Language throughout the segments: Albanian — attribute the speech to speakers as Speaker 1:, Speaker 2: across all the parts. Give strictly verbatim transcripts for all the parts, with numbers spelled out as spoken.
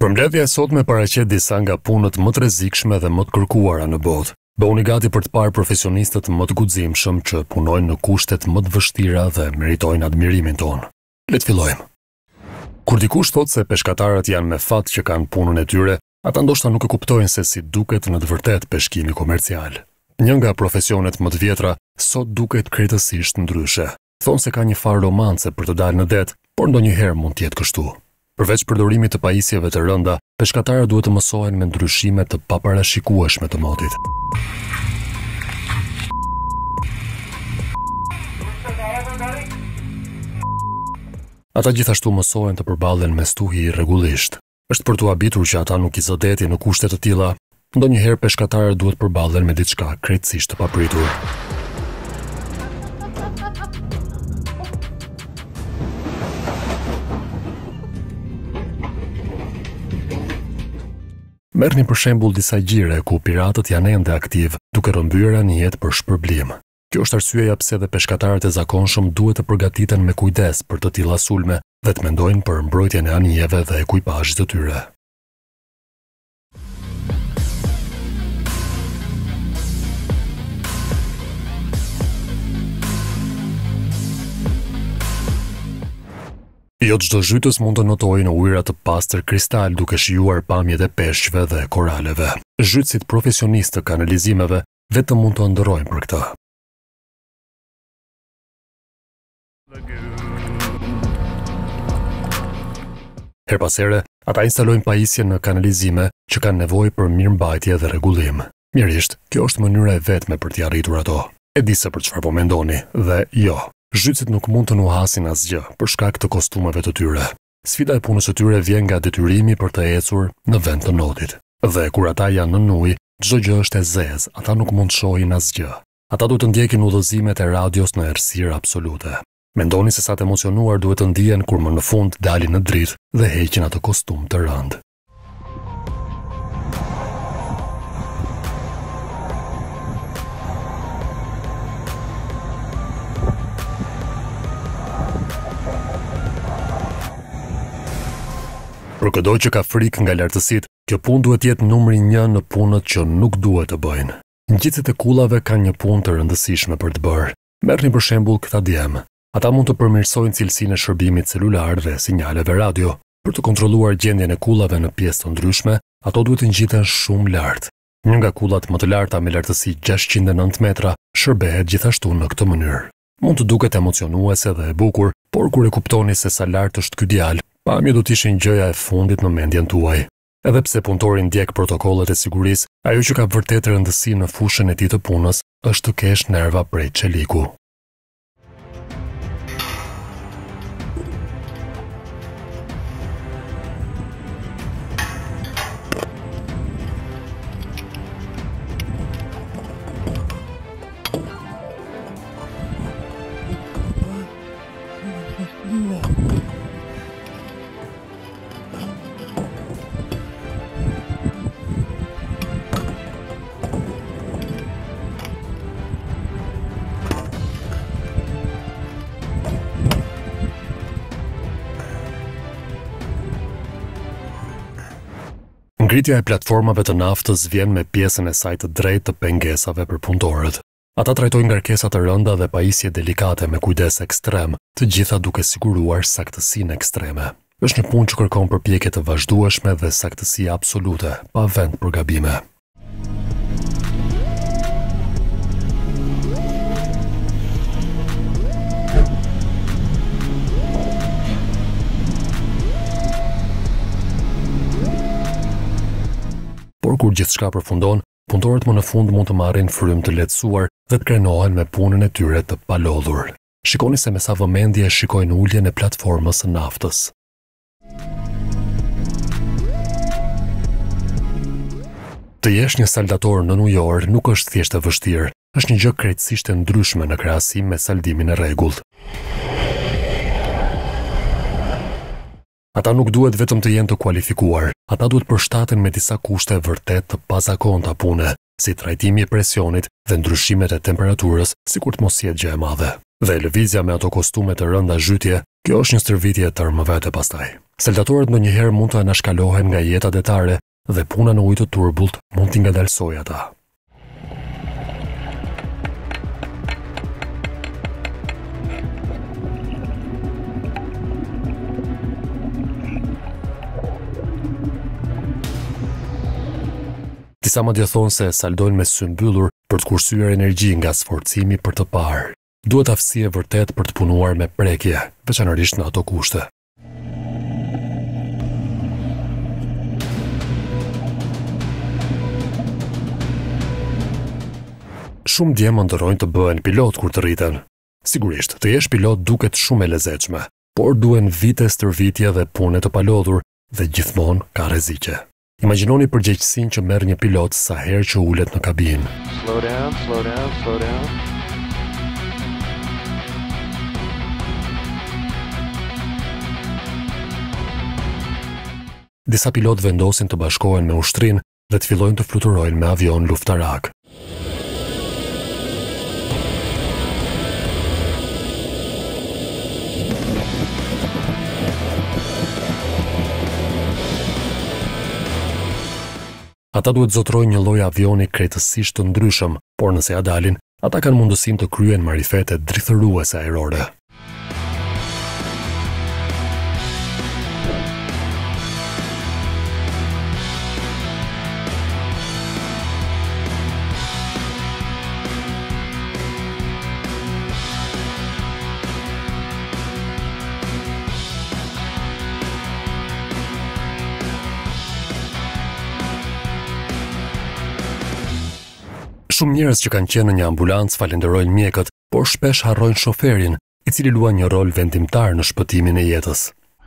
Speaker 1: Përmbledhja e sotme paraqet disa nga punët më të rrezikshme dhe më të kërkuara në botë. Bëuni gati për të parë profesionistët më të guximshëm që punojnë në kushtet më të vështira dhe meritojnë admirimin tonë. Le të fillojmë. Kur dikush thotë se peshkatarët janë me fat që kanë punën e tyre, ata ndoshta nuk e kuptojnë se si duket në të vërtetë peshkimi komercial. Një nga profesionet më të vjetra sot duket krejtësisht ndryshe. Thonë se ka një farë romance për të dalë në det, por ndonjëherë mund të jetë kështu. Përveç përdorimit të pajisjeve të rënda, peshkatarët duhet të mësohen me ndryshime të paparashikueshme të motit. Ata gjithashtu mësohen të përballen me stuhi rregullisht. Është për t'u habitur që ata nuk i zëdeti në kushte të tilla. Ndonjëherë peshkatarët duhet përballen me diçka krejtësisht të papritur. Merrni për shembull disa gjire ku piratët janë ende aktiv, duke rrëmbyer anijet për shpërblim. Kjo është arsyeja pse edhe peshkatarët e zakonshëm duhet të përgatiten me kujdes për të tilla sulme dhe të mendojnë për mbrojtjen e anijeve dhe ekuipazhit të tyre. Jo çdo zhytës mund të notojë në ujëra të pastër kristal duke shijuar pamjet e peshqve dhe koraleve. Zhytësit profesionistë të kanalizimeve vetëm mund të ndërrojnë për këtë. Her pas here, ata instalojnë pajisje në kanalizime që kanë nevojë për mirëmbajtje dhe rregullim. Mirisht, kjo është mënyra e vetme për t'i arritur ato. E di se për çfarë po mendoni, dhe jo. Zhytësit nuk mund të nuhasin asgjë për shkak të kostumeve të tyre. Sfida e punës së tyre vjen nga detyrimi për të ecur në vend të notit. Dhe kur ata janë në ujë, çdo gjë është e zezë, ata nuk mund të shohin asgjë. Ata duhet të ndjekin udhëzimet e radios në errësirë absolute. Mendoni se sa të emocionuar duhet të ndihen kur më në fund dalin në dritë dhe heqin atë kostum të rëndë. Për çdo që ka frikë nga lartësitë, kjo punë duhet të jetë numri një në punët që nuk duhet të bëjnë. Ngjitësit e kullave kanë një punë të rëndësishme për të bërë. Merrni për shembull këta djem. Ata mund të përmirësojnë cilësinë e shërbimit celular dhe sinjaleve radio. Për të kontrolluar gjendjen e kullave në pjesë të ndryshme, ato duhet të ngjiten shumë lart. Një nga kullat më të larta me lartësi gjashtëqind e nëntë metra shërbehet gjithashtu në këtë mënyrë. Mund të duket emocionuese dhe e bukur, por kur e kuptoni se sa lart është ky djalë, pamje do të ishin gjëja e fundit në mendjen tuaj. Edhe pse punëtori ndjek protokollet e sigurisë, ajo që ka vërtet rëndësi në fushën e tij të punës është të kesh nerva prej çeliku. Ngritja e platformave të naftës vjen me pjesën e saj të drejtë të pengesave për punëtorët. Ata trajtojnë ngarkesa të rënda dhe pajisje delikate me kujdes ekstrem, të gjitha duke siguruar saktësinë ekstreme. Është një punë që kërkon përpjekje të vazhdueshme dhe saktësi absolute, pa vend për gabime. Por kur gjithçka përfundon, punëtorët më në fund mund të marrin frymë të lehtësuar dhe të krenohen me punën e tyre të palodhur. Shikoni se me sa vëmendje shikojnë uljen e platformës së naftës. Të jesh një saldator në ujor nuk është thjesht e vështirë, është një gjë krejtësisht e ndryshme në krahasim me saldimin e rregullt. Ata nuk duhet vetëm të jenë të kualifikuar, ata duhet përshtaten me disa kushte vërtet të pazakonta pune, si trajtimi i presionit dhe ndryshimet e temperaturës, sikur të mos jetë gjë e madhe. Dhe lëvizja me ato kostume të rënda zhytje Kjo është një stërvitje e tërë më vete pastaj. Saltatorët ndonjëherë mund të anashkalohen nga jeta detare dhe puna në ujë të turbullt mund t'i ngadalsojë ata. Disa madje thonë se saldojnë me sy mbyllur për të kursyer energji nga sforcimi për të parë. Duhet aftësi e vërtet për të punuar me prekje, veçanërisht në ato kushte. Shumë djemë ndërrojnë të bëhen pilot kur të rriten. Sigurisht, të jesh pilot duket shumë e lezetshme, por duhen vite stërvitje dhe pune të palodhur dhe gjithmonë ka rreziqe. Imagjinoni përgjegjësinë që merr një pilot sa herë që ulet në kabinë.
Speaker 2: Slow down, slow down, slow down.
Speaker 1: Disa pilot vendosin të bashkohen me ushtrinë dhe të fillojnë të fluturojnë me avion luftarak. Ata duhet zotrojnë një lloj avioni krejtësisht të ndryshëm, por nëse ja dalin, ata kanë mundësinë të kryejnë marifete drithëruese ajrore. Shumë njerëz që kanë qenë në një ambulancë falenderojnë mjekët, por shpesh harrojnë shoferin, i cili luan një rol vendimtar në shpëtimin e jetës.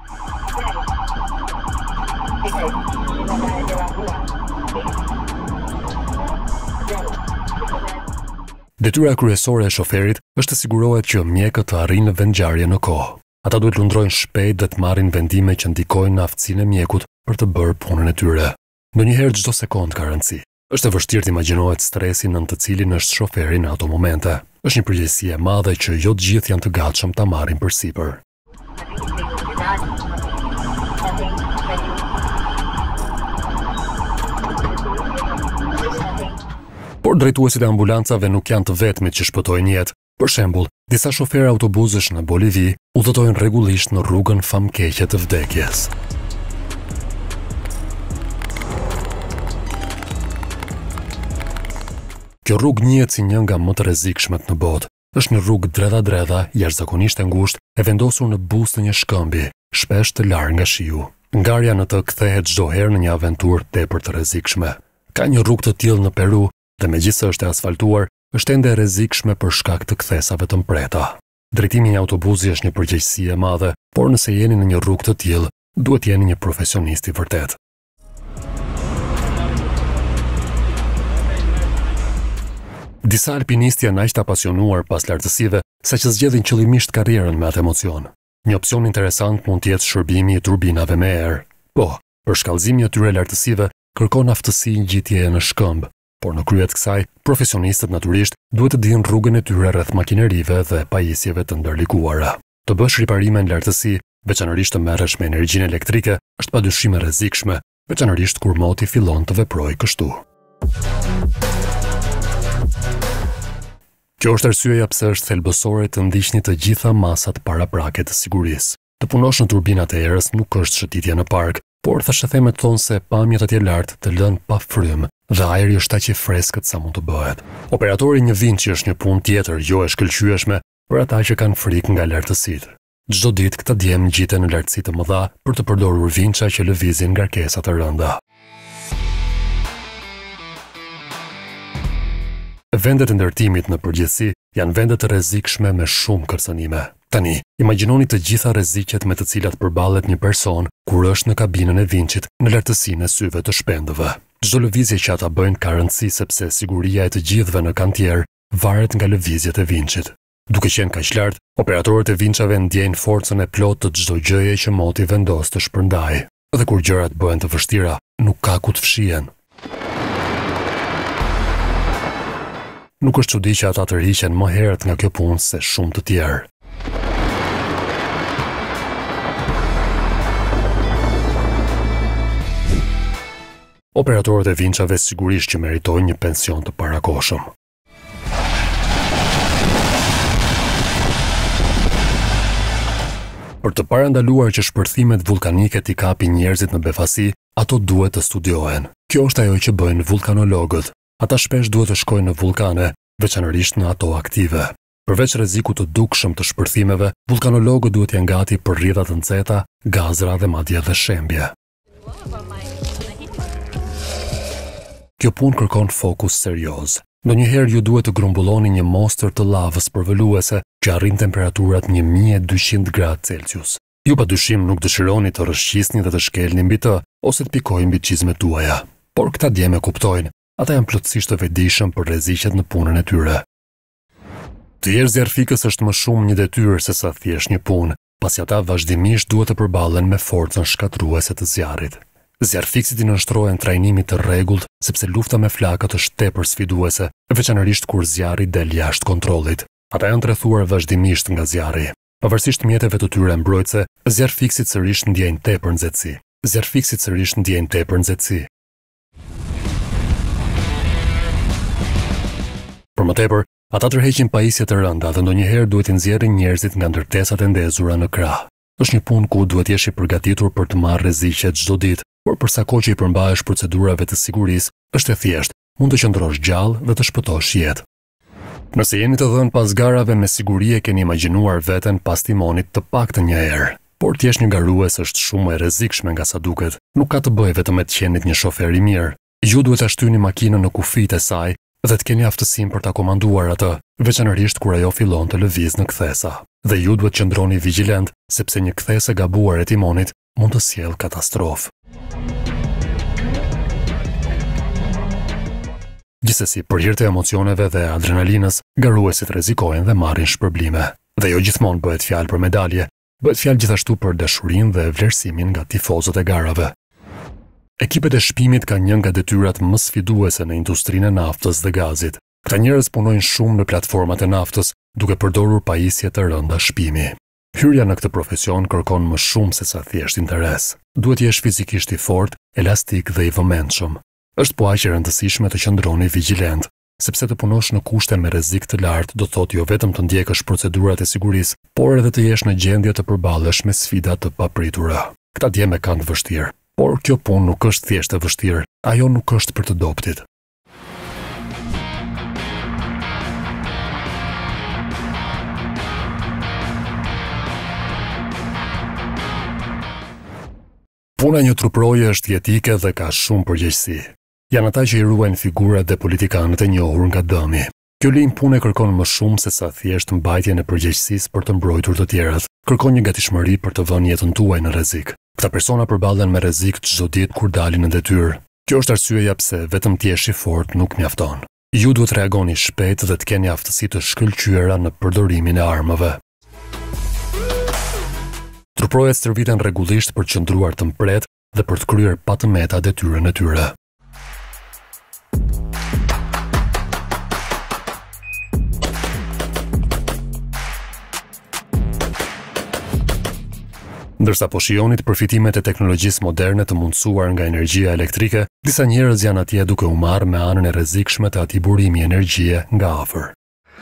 Speaker 1: Detyra kryesore e shoferit është të sigurohet që mjekët të arrijnë në vendngjarje në kohë. Ata duhet lundrojnë shpejt dhe të marrin vendime që ndikojnë në aftësinë e mjekut për të bërë punën e tyre. Ndonjëherë çdo sekond ka rëndësi. Është e vështirë të imagjinohet stresin në të cilin është shoferi në ato momente. Është një përgjegjësi e madhe që jo të gjithë janë të gatshëm ta marrin përsipër. Por drejtuesit e ambulancave nuk janë të vetmit që shpëtojnë jetë. Për shembull, disa shoferë autobusësh në Bolivi udhëtojnë rregullisht në rrugën famkeqe të vdekjes. Kjo rrugë njihet si një nga më të rrezikshmet në botë. Është një rrugë dredha-dredha, jashtëzakonisht e ngushtë, e vendosur në buzë të një shkëmbi, shpesh të larë nga shiu. Ngarja në të kthehet çdo herë në një aventurë tepër të rrezikshme. Ka një rrugë të tillë në Peru dhe megjithëse është e asfaltuar, është ende e rrezikshme për shkak të kthesave të mpreta. Drejtimi i autobusi është një përgjegjësi e madhe, por nëse jeni në një rrugë të tillë, duhet jeni një profesionist i vërtet. Disa alpinistë janë aq të apasionuar pas lartësive sa që zgjedhin qëllimisht karrierën me atë emocion. Një opsion interesant mund të jetë shërbimi i turbinave me erë. Po, për shkallëzimin e tyre lartësive kërkon aftësi ngjitjeje në shkëmb, por në krye të kësaj, profesionistët natyrisht duhet të dinë rrugën e tyre rreth makinerive dhe pajisjeve të ndërlikuara. Të bësh riparime në lartësi, veçanërisht të merresh me energjinë elektrike, është padyshim e rrezikshme, veçanërisht kur moti fillon të veprojë kështu. Kjo është arsyeja pse është thelbësore të ndiqni të gjitha masat paraprake të sigurisë. Të punosh në turbinat e erës nuk është shëtitje në park, por thashëthemet thonë se pamjet atje lart të lënë pa frym dhe ajri është aq i freskët sa mund të bëhet. Operatori një vinçi është një punë tjetër jo e shkëlqyeshme për ata që kanë frikë nga lartësitë. Çdo ditë këta djemë ngjiten në lartësi të mëdha për të përdorur vinça që lëvizin ngarkesa të rënda. Vendet e ndërtimit në përgjithësi janë vende të rrezikshme me shumë kërcënime. Tani, imagjinoni të gjitha rreziqet me të cilat përballet një person kur është në kabinën e vinçit në lartësinë e syve të shpendëve. Çdo lëvizje që ata bëjnë ka rëndësi sepse siguria e të gjithëve në kantier varet nga lëvizjet e vinçit. Duke qenë kaq lart, operatorët e vinçave ndjejnë forcën e plotë të çdo gjëje që moti vendos të shpërndajë. Dhe kur gjërat bëhen të vështira, nuk ka ku të fshihen. Nuk është çudi që ata të rriqen më herët nga kjo punë se shumë të tjerë. operatorët e vinçave sigurisht që meritojnë një pension të parakohshëm. Për të parandaluar që shpërthimet vulkanike t'i kapin njerëzit në befasi, ato duhet të studiohen. Kjo është ajo që bëjnë vulkanologët. Ata shpesh duhet të shkojnë në vulkane, veçanërisht në ato aktive. Përveç rrezikut të dukshëm të shpërthimeve, vulkanologët duhet janë gati për rrjedha të nxehta, gazra dhe madje edhe shembje. Kjo punë kërkon fokus serioz. Ndonjëherë ju duhet të grumbulloni një mostër të lavës përvoluese që arrin temperaturat një mijë e dyqind gradë Celsius. Ju padyshim nuk dëshironi të rrëshqisni dhe të shkelni mbi të, ose të pikojnë mbi çizmet tuaja. Por këta djemë kuptojnë, ata janë plotësisht të vetëdijshëm për rreziqet në punën e tyre. Të jesh zjarfikës është më shumë një detyrë se sa thjesht një punë, pasi ata vazhdimisht duhet të përballen me forcën shkatruese të zjarrit. Zjarfikësit i nënshtrohen trajnimit të rregullt sepse lufta me flakët është tepër sfiduese, veçanërisht kur zjarri del jashtë kontrollit. Ata janë të rrethuar vazhdimisht nga zjarri. Pavarësisht mjeteve të tyre mbrojtëse, zjarfikësit sërish ndjejnë tepër nxehtësi. Zjarfikësit sërish ndjejnë tepër nxehtësi. Për më tepër, ata tërheqin pajisje të rënda dhe ndonjëherë duhet i nxjerrin njerëzit nga ndërtesat e ndezura në krah. Është një punë ku duhet jesh i përgatitur për të marrë rreziqe çdo ditë, por për sa kohë që i përmbahesh procedurave të sigurisë, është e thjeshtë, mund të qëndrosh gjallë dhe të shpëtosh jetë. Nëse jeni të dhënë pas garave, me siguri e keni imagjinuar veten pas timonit të paktën një herë, por të jesh një garues është shumë e rrezikshme nga sa duket. Nuk ka të bëjë vetëm me të qenit një shofer i mirë. Ju duhet ta shtyni makinën në kufijtë e saj dhe të keni aftësinë për ta komanduar atë, veçanërisht kur ajo fillon të lëviz në kthesa. Dhe ju duhet qëndroni vigjilent, sepse një kthes e gabuar e timonit mund të sjellë katastrofë. Gjithsesi, për hir të emocioneve dhe adrenalinës, garuesit rrezikojnë dhe marrin shpërblime. Dhe jo gjithmonë bëhet fjalë për medalje, bëhet fjalë gjithashtu për dashurinë dhe vlerësimin nga tifozët e garave. Ekipet e shpimit kanë një nga detyrat më sfiduese në industrinë e naftës dhe gazit. Këta njerëz punojnë shumë në platformat e naftës, duke përdorur pajisje të rënda shpimi. Hyrja në këtë profesion kërkon më shumë se sa thjesht interes. Duhet jesh fizikisht i fortë, elastik dhe i vëmendshëm. Është po aq e rëndësishme të qëndroni vigjilent, sepse të punosh në kushte me rrezik të lartë do thotë jo vetëm të ndjekësh procedurat e sigurisë, por edhe të jesh në gjendje të përballesh me sfida të papritura. Këta djeme kanë të vështirë, por kjo punë nuk është thjesht e vështirë, ajo nuk është për të doptit. Puna e një truproje është jetike dhe ka shumë përgjegjësi. Janë ata që i ruajnë figurat dhe politikanët e njohur nga dëmi. Kjo linjë pune kërkon më shumë se sa thjesht mbajtjen e përgjegjësisë për të mbrojtur të tjerët. Kërkon një gatishmëri për të vënë jetën tuaj në rrezik. Këta persona përballen me rrezik çdo ditë kur dalin në detyrë. Kjo është arsyeja pse vetëm të jesh i fortë nuk mjafton. Ju duhet reagoni shpejt dhe të keni aftësi të shkëlqyera në përdorimin e armëve. Truprojet stërviten rregullisht për të qëndruar të mpret dhe për të kryer pa të meta detyrën e tyre. Ndërsa po shijonit përfitimet e teknologjisë moderne të mundësuar nga energjia elektrike, disa njerëz janë atje duke u marrë me anën e rrezikshme të atij burimi energjie nga afër.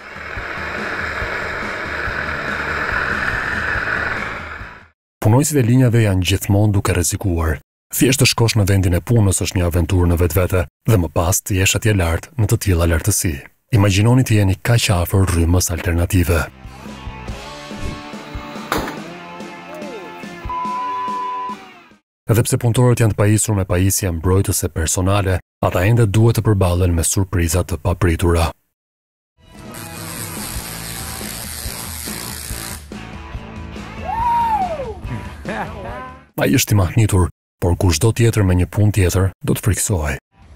Speaker 1: Punojësit e linjave janë gjithmonë duke rrezikuar. Thjesht të shkosh në vendin e punës është një aventurë në vetvete dhe më pas të jesh atje lart në të tilla lartësi. Imagjinoni të jeni kaq afër rrymës alternative. Edhe pse punëtorët janë të pajisur me pajisje mbrojtëse personale, ata ende duhet të përballen me surpriza të papritura. Ai është i mahnitur, por kushdo tjetër me një punë tjetër do të friksohej.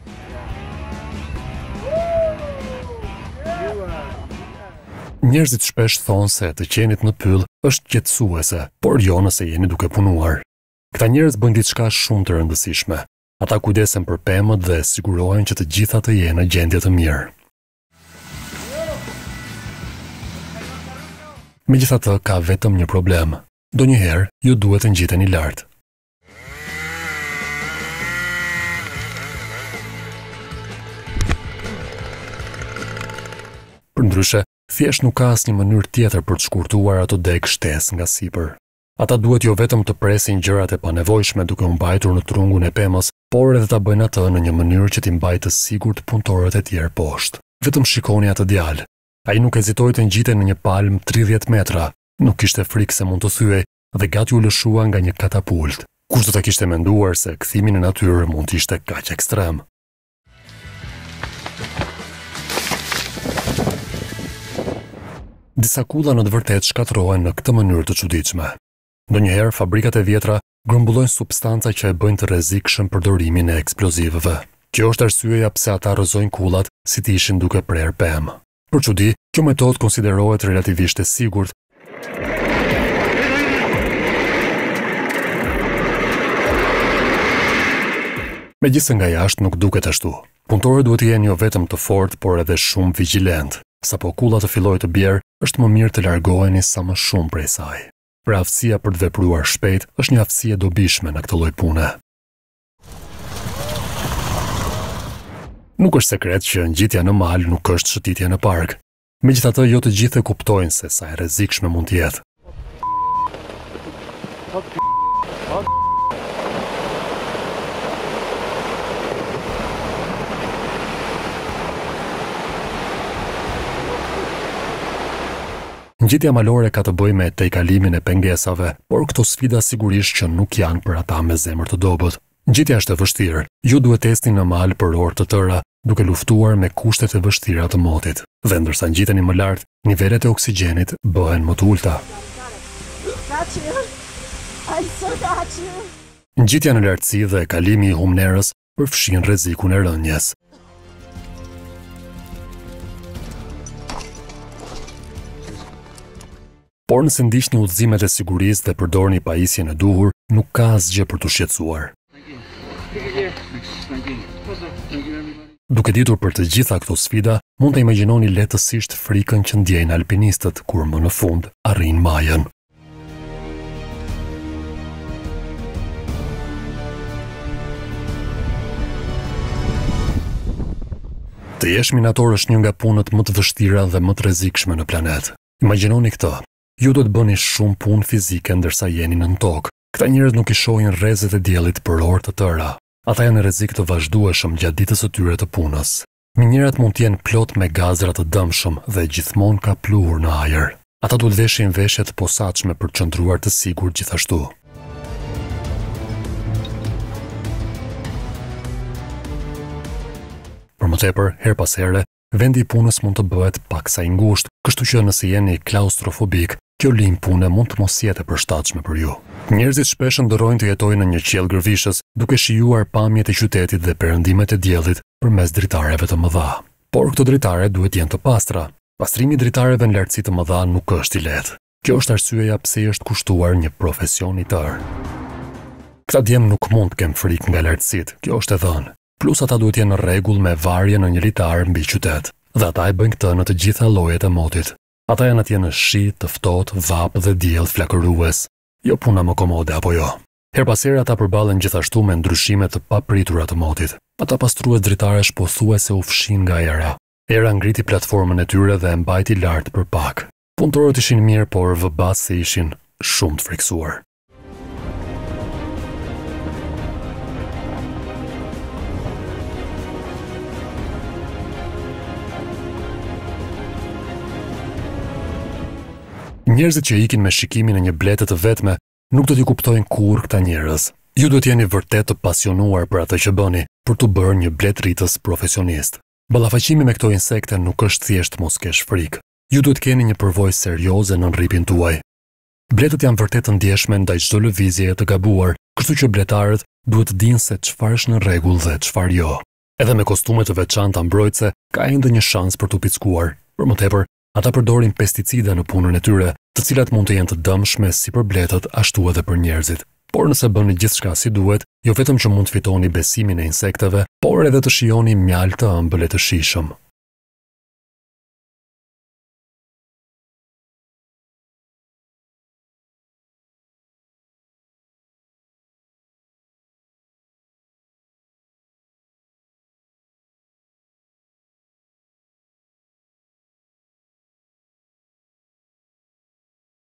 Speaker 1: Njerëzit shpesh thonë se të qenit në pyll është qetësuese, por jo nëse jeni duke punuar. Këta njerëz bëjnë diçka shumë të rëndësishme. Ata kujdesen për pemët dhe sigurohen që të gjitha të jenë në gjendje të mirë. Megjithatë, ka vetëm një problem. Donjëherë ju duhet të ngjiteni lart. ndryshe, thjesht nuk ka asnjë mënyrë tjetër për të shkurtuar ato deg shtesë nga sipër. Ata duhet jo vetëm të presin gjërat e panevojshme duke u mbajtur në trungun e pemës, por edhe ta bëjnë atë në një mënyrë që t'i mbajë të sigurt punëtorët e tjerë poshtë. Vetëm shikoni atë djalë. Ai nuk hezitoi të ngjitej në një palm tridhjetë metra, nuk kishte frikë se mund të thyej dhe gati u lëshua nga një katapult. Kush do ta kishte menduar se kthimi në natyrë mund të ishte kaq ekstrem. Disa kulla në të vërtetë shkatërrohen në këtë mënyrë të çuditshme. Ndonjëherë fabrikat e vjetra grumbullojnë substanca që e bëjnë të rrezikshëm përdorimin e eksplozivëve. Kjo është arsyeja pse ata rrëzojnë kullat si të ishin duke prerë pemë. Për çudi, kjo metodë konsiderohet relativisht e sigurt. Megjithëse nga jashtë nuk duket ashtu. Punëtorët duhet të jenë jo vetëm të fortë, por edhe shumë vigjilent. Sapo kulla të fillojë të bjerë, është më mirë të largoheni sa më shumë prej saj. Pra aftësia për të vepruar shpejt është një aftësi e dobishme në këtë lloj pune. Nuk është sekret që ngjitja në mal nuk është shëtitje në park. Megjithatë, jo të gjithë e kuptojnë se sa e rrezikshme mund të jetë. Ngjitja malore ka të bëjë me tejkalimin e pengesave, por këto sfida sigurisht që nuk janë për ata me zemër të dobët. Ngjitja është e vështirë. Ju duhet testni në mal për orë të tëra, duke luftuar me kushtet e vështira të motit. Dhe ndërsa ngjiteni më lart, nivelet e oksigjenit bëhen më të ulta. Ngjitja në lartësi dhe kalimi i humnerës përfshin rrezikun e rënjes. Por nëse ndiqni udhëzimet e sigurisë dhe përdorni pajisjen e duhur, nuk ka asgjë për të shqetësuar. Duke ditur për të gjitha këto sfida, mund të imagjinoni lehtësisht frikën që ndjejnë alpinistët kur më në fund arrin majën. Të jesh minator është një nga punët më të vështira dhe më të rrezikshme në planet. Imagjinoni këtë. Ju do të bëni shumë punë fizike ndërsa jeni nën tokë. Këta njerëz nuk i shohin rrezet e diellit për orë të tëra. Ata janë në rrezik të vazhdueshëm gjatë ditës së tyre të punës. Minjerat mund të jenë plot me gazra të dëmshëm dhe gjithmonë ka pluhur në ajër. Ata duhet veshin veshje të posaçme për të qëndruar të sigurt gjithashtu. Për më tepër, her pas here, vendi i punës mund të bëhet paksa i ngushtë, kështu që nëse jeni klaustrofobik, kjo linjë pune mund të mos jetë e përshtatshme për ju. Njerëzit shpesh ndërrojnë të jetojnë në një qiell gërvishës, duke shijuar pamjet e qytetit dhe perëndimet e diellit përmes dritareve të mëdha. Por këto dritare duhet jenë të pastra. Pastrimi i dritareve në lartësi të mëdha nuk është i lehtë. Kjo është arsyeja pse është kushtuar një profesion i tërë. Këta djem nuk mund të kenë frikë nga lartësitë, kjo është e dhënë. Plus ata duhet jenë në rregull me varje në një litar mbi qytet. Dhe ata e bëjnë këtë në të gjitha llojet e motit. Ata janë atje në shi, të ftohtë, vap dhe diell flakërues. Jo puna më komode apo jo. Her pas here ata përballen gjithashtu me ndryshime të papritura të motit. Ata pastrues dritaresh pothuajse u fshin nga era. Era ngriti platformën e tyre dhe e mbajti lart për pak. Punëtorët ishin mirë, por vëbasë ishin shumë të friksuar. Njerëzit që ikin me shikimin e një blete të vetme nuk do t'i kuptojnë kurrë këta njerëz. Ju do t'jeni vërtet të pasionuar për atë që bëni, për të bërë një bletëritës profesionist. Ballafaqimi me këto insekte nuk është thjesht mos kesh frikë. Ju duhet keni një përvojë serioze në rripin tuaj. Bletët janë vërtet të ndjeshme ndaj çdo lëvizjeje të gabuar, kështu që bletarët duhet të dinë se çfarë është në rregull dhe çfarë jo. Edhe me kostume të veçanta mbrojtëse, ka ende një shans për t'u pickuar. Për më tepër, ata përdorin pesticide në punën e tyre, të cilat mund të jenë të dëmshme si për bletët, ashtu edhe për njerëzit. Por nëse bëni gjithçka si duhet, jo vetëm që mund të fitoni besimin e insekteve, por edhe të shijoni mjaltë të ëmbël e të shijshëm.